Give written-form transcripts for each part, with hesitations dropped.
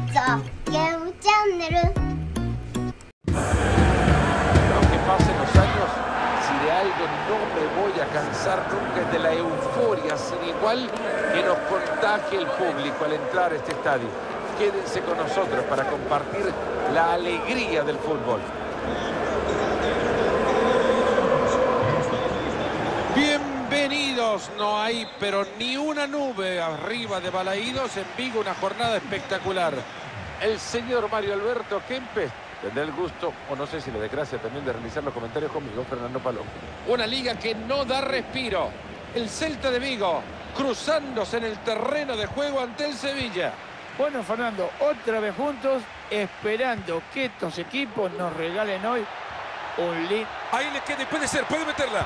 ザ・ゲームチャンネル Aunque pasen los años, si de algo no me voy a cansar nunca es de la euforia sin igual que nos contagia el público al entrar a este estadio. Quédense con nosotros para compartir la alegría del fútbol. Bienvenidos, no hay pero ni una nube arriba de Balaídos. En Vigo una jornada espectacular. El señor Mario Alberto Kempes tendrá el gusto, o no sé si la desgracia también, de realizar los comentarios conmigo, Fernando Palomo. Una liga que no da respiro. El Celta de Vigo cruzándose en el terreno de juego ante el Sevilla. Bueno, Fernando, otra vez juntos, esperando que estos equipos nos regalen hoy un lead. Ahí le queda y puede ser, puede meterla.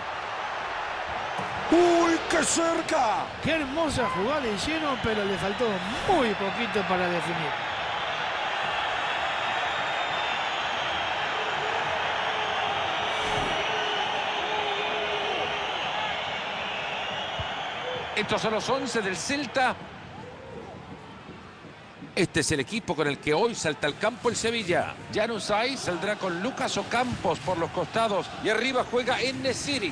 ¡Uy, qué cerca! Qué hermosa jugada hicieron, pero le faltó muy poquito para definir. Estos son los 11 del Celta. Este es el equipo con el que hoy salta al campo el Sevilla. Januzaj saldrá con Lucas Ocampos por los costados y arriba juega En-Nesyri.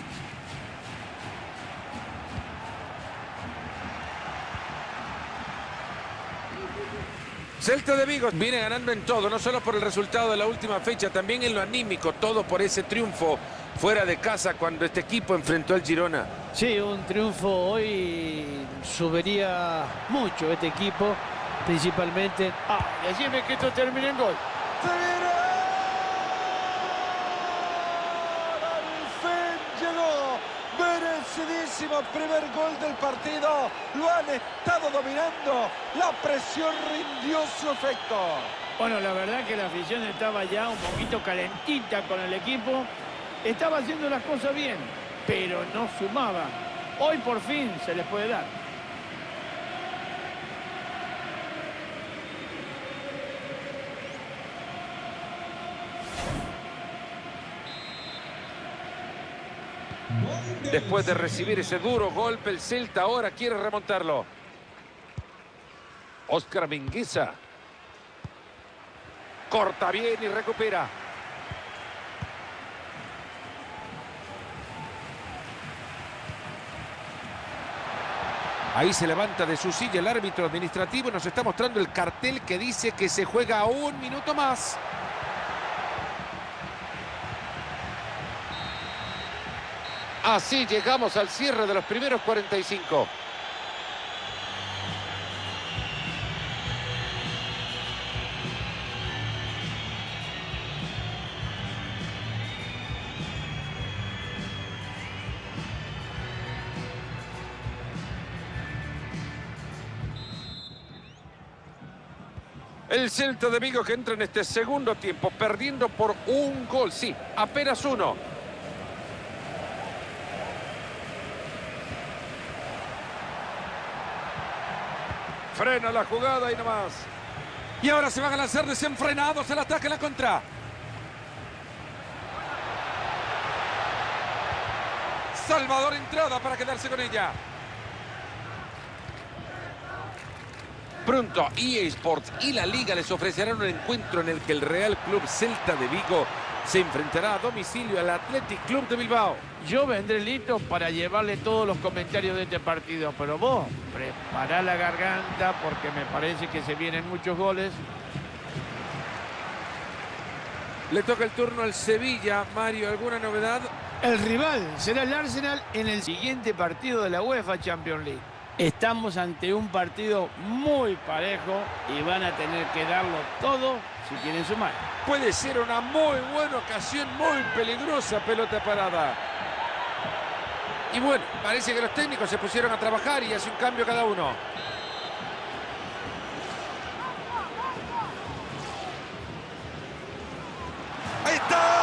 Celta de Vigo viene ganando en todo, no solo por el resultado de la última fecha, también en lo anímico, todo por ese triunfo fuera de casa cuando este equipo enfrentó al Girona. Sí, un triunfo hoy subiría mucho este equipo, principalmente. Decime que esto termine en gol. Merecidísimo primer gol del partido. Lo han estado dominando. La presión rindió su efecto. Bueno, la verdad que la afición estaba ya un poquito calentita con el equipo. Estaba haciendo las cosas bien, pero no sumaba. Hoy por fin se les puede dar. Después de recibir ese duro golpe, el Celta ahora quiere remontarlo. Óscar Mingueza. Corta bien y recupera. Ahí se levanta de su silla el árbitro administrativo y nos está mostrando el cartel que dice que se juega un minuto más. Así llegamos al cierre de los primeros 45. El Celta de Vigo que entra en este segundo tiempo perdiendo por un gol. Sí, apenas uno. Frena la jugada y nomás. Y ahora se van a lanzar desenfrenados el ataque a la contra. Salvador entrada para quedarse con ella. Pronto EA Sports y la Liga les ofrecerán un encuentro en el que el Real Club Celta de Vigo se enfrentará a domicilio al Athletic Club de Bilbao. Yo vendré listo para llevarle todos los comentarios de este partido, pero vos prepará la garganta porque me parece que se vienen muchos goles. Le toca el turno al Sevilla. Mario, ¿alguna novedad? El rival será el Arsenal en el Siguiente partido de la UEFA Champions League. Estamos ante un partido muy parejo y van a tener que darlo todo si quieren sumar. Puede ser una muy buena ocasión, muy peligrosa pelota parada. Y bueno, parece que los técnicos se pusieron a trabajar y hace un cambio cada uno. ¡Ahí está!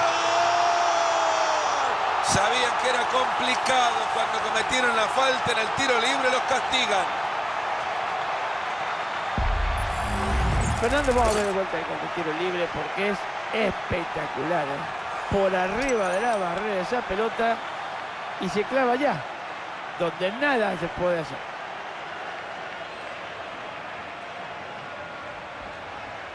Sabían que era complicado cuando cometieron la falta en el tiro libre, los castigan. Fernando, vamos a ver de vuelta con el tiro libre porque es espectacular. Por arriba de la barrera esa pelota y se clava ya, donde nada se puede hacer.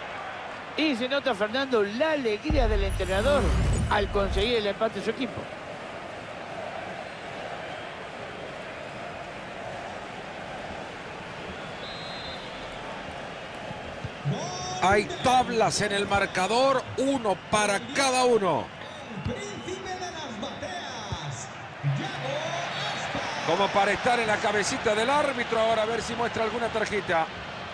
Y se nota, Fernando, la alegría del entrenador al conseguir el empate de su equipo. Hay tablas en el marcador, uno para cada uno. Como para estar en la cabecita del árbitro, ahora a ver si muestra alguna tarjeta.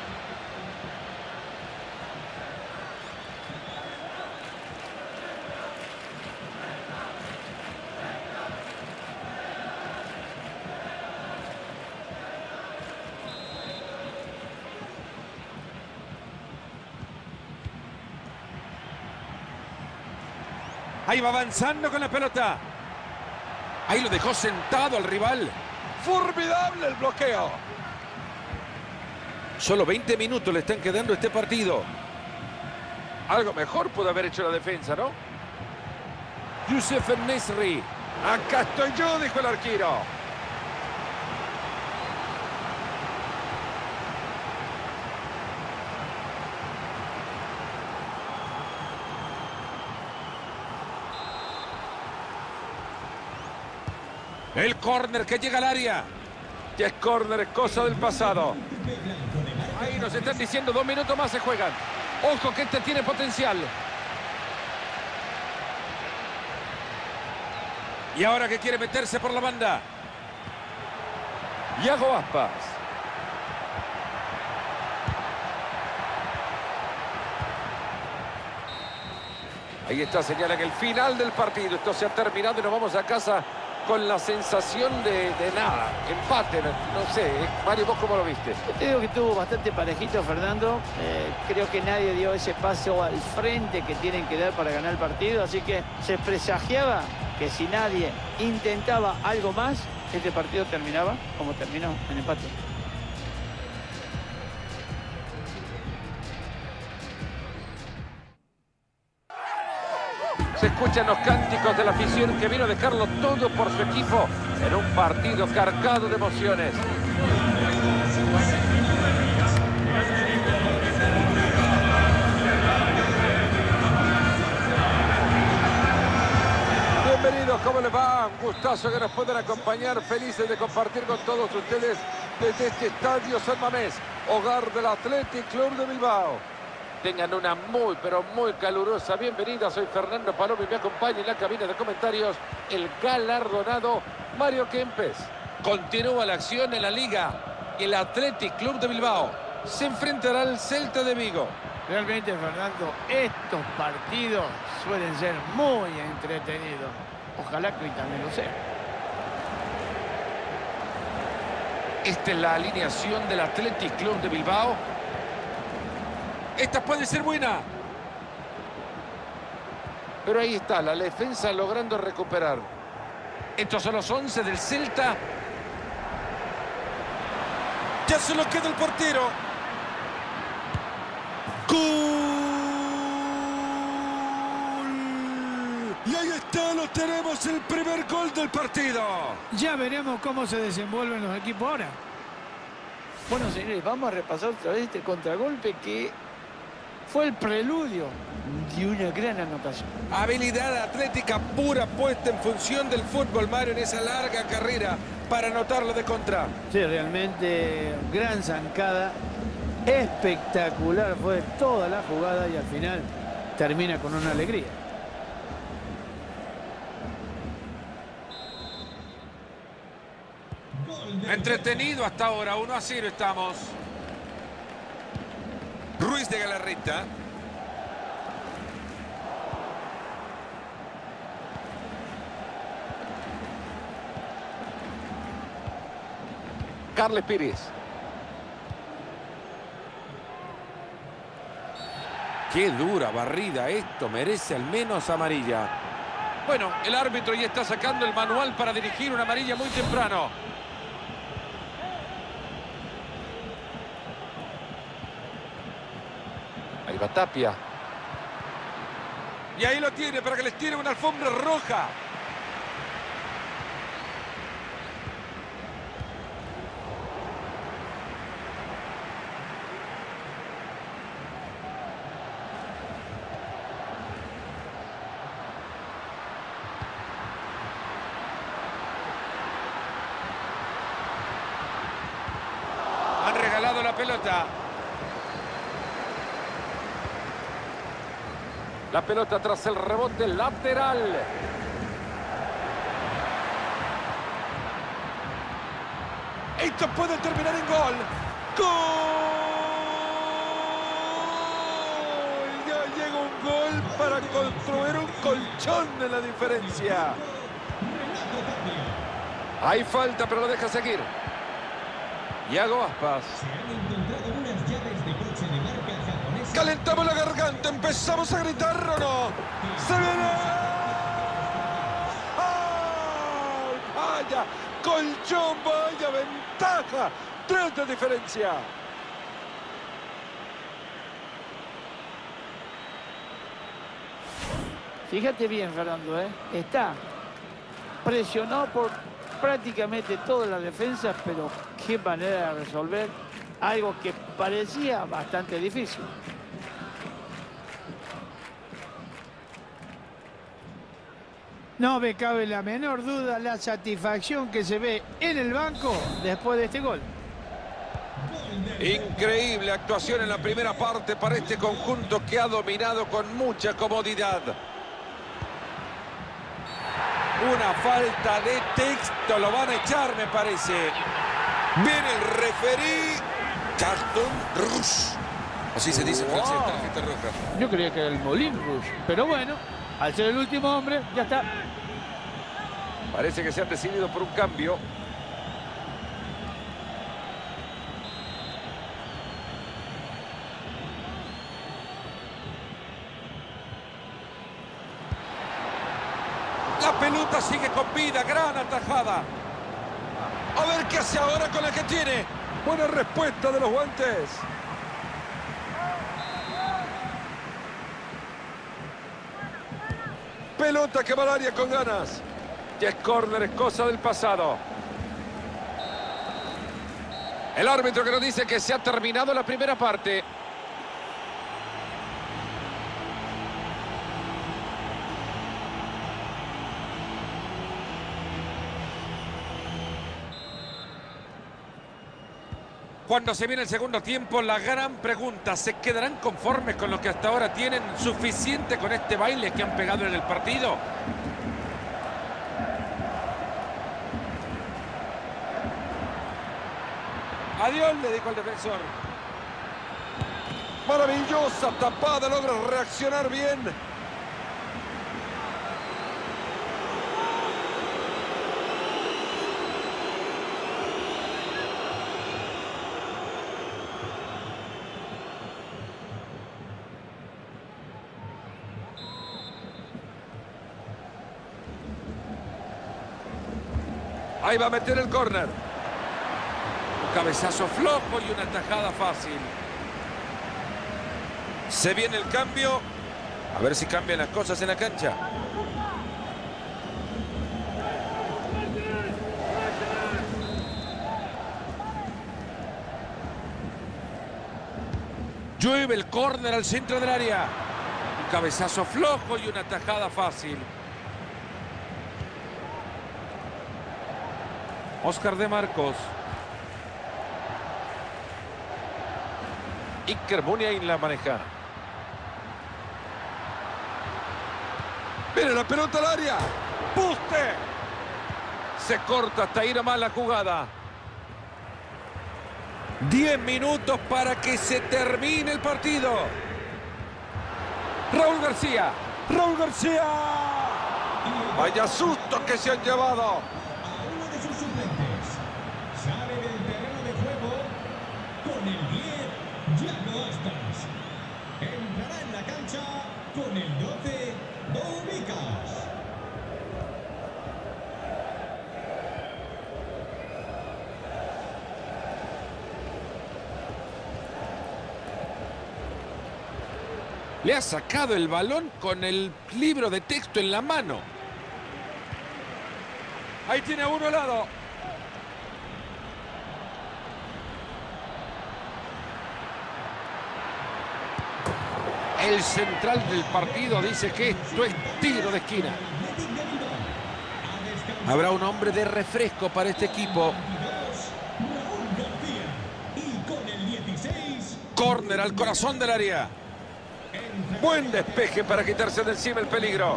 Ahí va avanzando con la pelota. Ahí lo dejó sentado al rival. Formidable el bloqueo. Solo 20 minutos le están quedando a este partido. Algo mejor pudo haber hecho la defensa, ¿no? Youssef En-Nesyri. Acá estoy yo, dijo el arquero. El córner que llega al área. Ya es córner, es cosa del pasado. Ahí nos están diciendo 2 minutos más se juegan. Ojo que este tiene potencial. Y ahora que quiere meterse por la banda. Iago Aspas. Ahí está, señalan el final del partido. Esto se ha terminado y nos vamos a casa con la sensación de nada. Empate, no sé. Mario, ¿vos cómo lo viste? Yo te digo que estuvo bastante parejito, Fernando. Creo que nadie dio ese paso al frente que tienen que dar para ganar el partido. Así que se presagiaba que si nadie intentaba algo más, este partido terminaba como terminó, en empate. Se escuchan los cánticos de la afición que vino a dejarlo todo por su equipo en un partido cargado de emociones. Bienvenidos, ¿cómo les va? Un gustazo que nos puedan acompañar, felices de compartir con todos ustedes desde este estadio San Mamés, hogar del Athletic Club de Bilbao. Tengan una muy, pero muy calurosa bienvenida. Soy Fernando Palomo y me acompaña en la cabina de comentarios el galardonado Mario Kempes. Continúa la acción en la Liga. El Athletic Club de Bilbao se enfrentará al Celta de Vigo. Realmente, Fernando, estos partidos suelen ser muy entretenidos. Ojalá que hoy también lo sea. Esta es la alineación del Athletic Club de Bilbao. Esta puede ser buena. Pero ahí está, la defensa logrando recuperar. Estos son los 11 del Celta. Ya se lo queda el portero. ¡Gol! Y ahí está, lo tenemos, el primer gol del partido. Ya veremos cómo se desenvuelven los equipos ahora. Bueno, señores, vamos a repasar otra vez este contragolpe que fue el preludio de una gran anotación. Habilidad atlética pura puesta en función del fútbol, Mario, en esa larga carrera para anotarlo de contra. Sí, realmente gran zancada. Espectacular fue toda la jugada y al final termina con una alegría. Entretenido hasta ahora, 1-0 estamos. Ruiz de Galarreta. Carles Pires. Qué dura barrida esto, merece al menos amarilla. Bueno, el árbitro ya está sacando el manual para dirigir una amarilla muy temprano. Ahí va Tapia. Y ahí lo tiene para que les tire una alfombra roja. la pelota. La pelota tras el rebote lateral. Esto puede terminar en gol. ¡Gol! Ya llega un gol para construir un colchón de la diferencia. Hay falta, pero lo deja seguir. Iago Aspas. Calentamos la garganta, empezamos a gritar o no. ¡Se viene! ¡Oh! ¡Vaya! ¡Colchón, vaya ventaja! 3 de diferencia. Fíjate bien, Fernando, presionó por prácticamente toda la defensa, pero qué manera de resolver algo que parecía bastante difícil. No me cabe la menor duda la satisfacción que se ve en el banco después de este gol. Increíble actuación en la primera parte para este conjunto que ha dominado con mucha comodidad. Una falta de texto, lo van a echar, me parece. Viene el referí. Carton rouge. Así se dice en francés, tarjeta roja. Yo creía que era el Moulin Rouge, pero bueno, al ser el último hombre, ya está. Parece que se han decidido por un cambio. La pelota sigue con vida, gran atajada. A ver qué hace ahora con la que tiene. Buena respuesta de los guantes. Pelota que va al área con ganas. Ya es córner, es cosa del pasado. El árbitro que nos dice que se ha terminado la primera parte. Cuando se viene el segundo tiempo, la gran pregunta, ¿se quedarán conformes con lo que hasta ahora tienen? ¿Suficiente con este baile que han pegado en el partido? Adiós, le dijo al defensor. Maravillosa tapada, logra reaccionar bien. Ahí va a meter el córner. Un cabezazo flojo y una tajada fácil. Se viene el cambio. A ver si cambian las cosas en la cancha. Llueve el córner al centro del área. Un cabezazo flojo y una tajada fácil. Óscar de Marcos. Iker Muniain la maneja. Viene la pelota al área. ¡Buste! Se corta hasta ir a más la jugada. 10 minutos para que se termine el partido. Raúl García. Raúl García. Vaya susto que se han llevado. Con el 12, Domicas. Le ha sacado el balón con el libro de texto en la mano. Ahí tiene a uno al lado. El central del partido dice que esto es tiro de esquina. Habrá un hombre de refresco para este equipo. Raúl García. Y con el Córner al corazón del área. Buen despeje para quitarse de encima el peligro.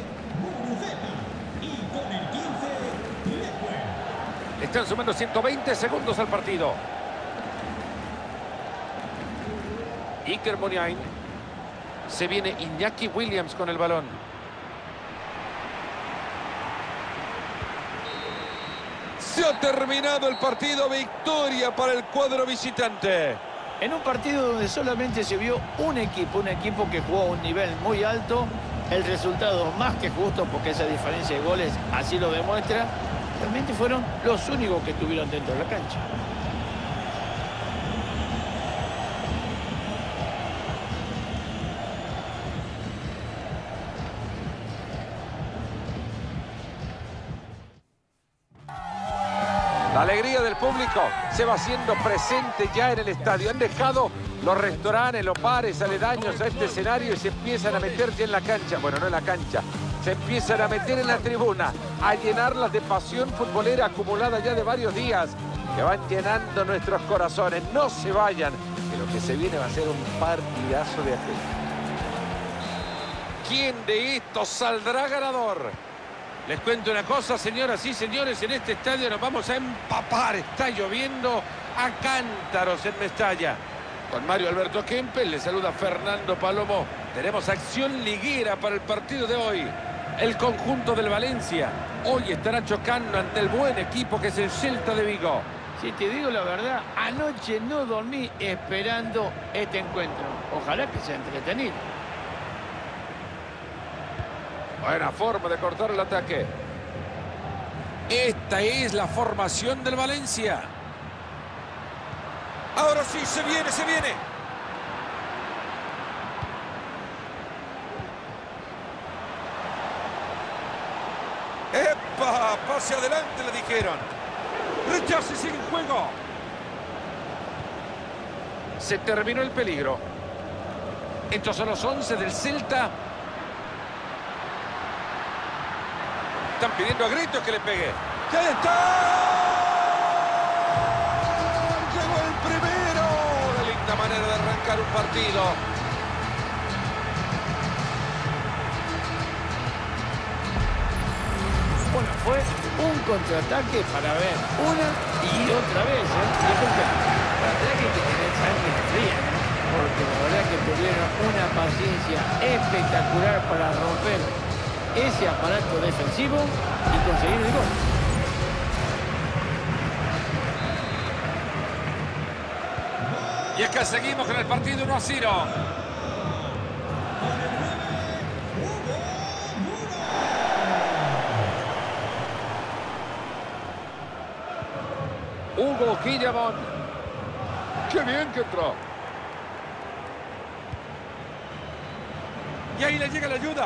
Están sumando 120 segundos al partido. Iker Muniain. Se viene Iñaki Williams con el balón. Se ha terminado el partido. Victoria para el cuadro visitante. En un partido donde solamente se vio un equipo que jugó a un nivel muy alto, el resultado más que justo, porque esa diferencia de goles así lo demuestra, realmente fueron los únicos que estuvieron dentro de la cancha. La alegría del público se va haciendo presente ya en el estadio. Han dejado los restaurantes, los bares aledaños a este escenario y se empiezan a meter ya en la cancha. Bueno, no en la cancha. Se empiezan a meter en la tribuna, a llenarlas de pasión futbolera acumulada ya de varios días, que van llenando nuestros corazones. No se vayan, que lo que se viene va a ser un partidazo de aquel. ¿Quién de estos saldrá ganador? Les cuento una cosa, señoras y señores, en este estadio nos vamos a empapar. Está lloviendo a cántaros en Mestalla. Con Mario Alberto Kempes, le saluda Fernando Palomo. Tenemos acción liguera para el partido de hoy. El conjunto del Valencia hoy estará chocando ante el buen equipo que es el Celta de Vigo. Si te digo la verdad, anoche no dormí esperando este encuentro. Ojalá que sea entretenido. Buena forma de cortar el ataque. Esta es la formación del Valencia. Ahora sí, se viene, se viene. ¡Epa! Pase adelante, le dijeron. Rechace, sigue en juego. Se terminó el peligro. Estos son los 11 del Celta. Están pidiendo a gritos que le pegue. ¡Ya está! Llegó el primero. Una linda manera de arrancar un partido. Bueno, fue un contraataque para ver una y otra vez. La verdad que hay que tener sangre fría, porque la verdad que tuvieron una paciencia espectacular para romper ese aparato defensivo y conseguir el gol. Y es que seguimos con el partido 1-0. Hugo Guillamón. ¡Qué bien que entró! Y ahí le llega la ayuda.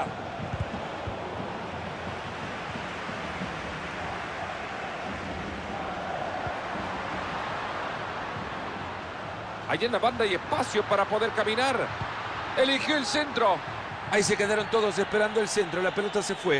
Allí en la banda hay espacio para poder caminar. Eligió el centro. Ahí se quedaron todos esperando el centro. La pelota se fue.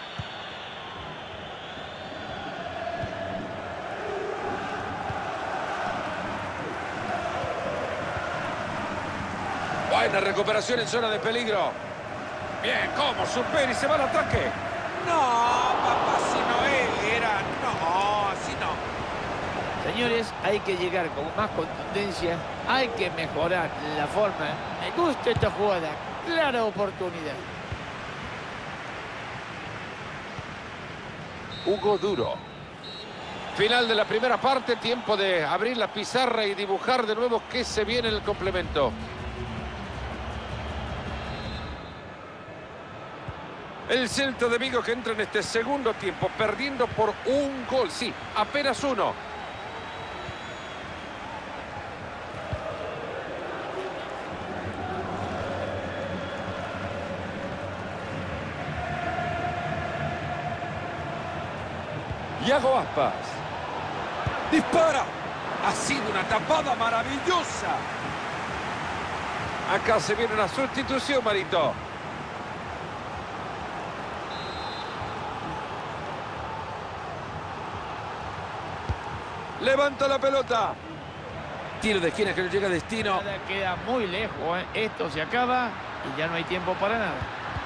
Buena recuperación en zona de peligro. Bien, ¿cómo? Supera y se va al ataque. No, papá, si no era. No, si no. Señores, hay que llegar con más contundencia, hay que mejorar la forma. Me gusta esta jugada, clara oportunidad. Hugo Duro. Final de la primera parte, tiempo de abrir la pizarra y dibujar de nuevo qué se viene en el complemento. El Celta de Vigo que entra en este segundo tiempo perdiendo por un gol, sí, apenas uno. Iago Aspas. Dispara. Ha sido una tapada maravillosa. Acá se viene una sustitución, Marito. Levanta la pelota. Tiro de esquina que no llega a destino. Queda muy lejos, ¿eh? Esto se acaba y ya no hay tiempo para nada.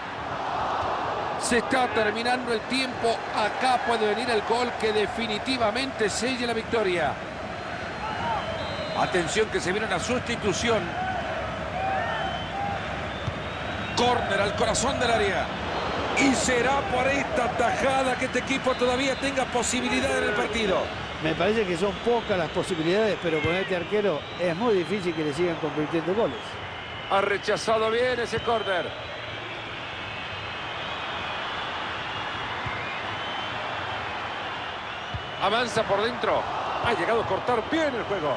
Se está terminando el tiempo. Acá puede venir el gol que definitivamente selle la victoria. Atención que se viene una sustitución. Córner al corazón del área. Y será por esta tajada que este equipo todavía tenga posibilidad en el partido. Me parece que son pocas las posibilidades, pero con este arquero es muy difícil que le sigan convirtiendo goles. Ha rechazado bien ese córner. Avanza por dentro. Ha llegado a cortar bien el juego.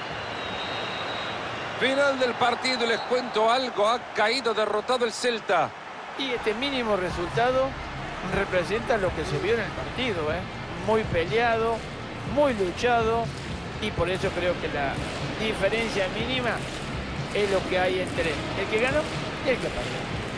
Final del partido, les cuento algo. Ha caído derrotado el Celta. Y este mínimo resultado representa lo que se vio en el partido, ¿eh? Muy peleado, muy luchado, y por eso creo que la diferencia mínima es lo que hay entre el que ganó y el que perdió.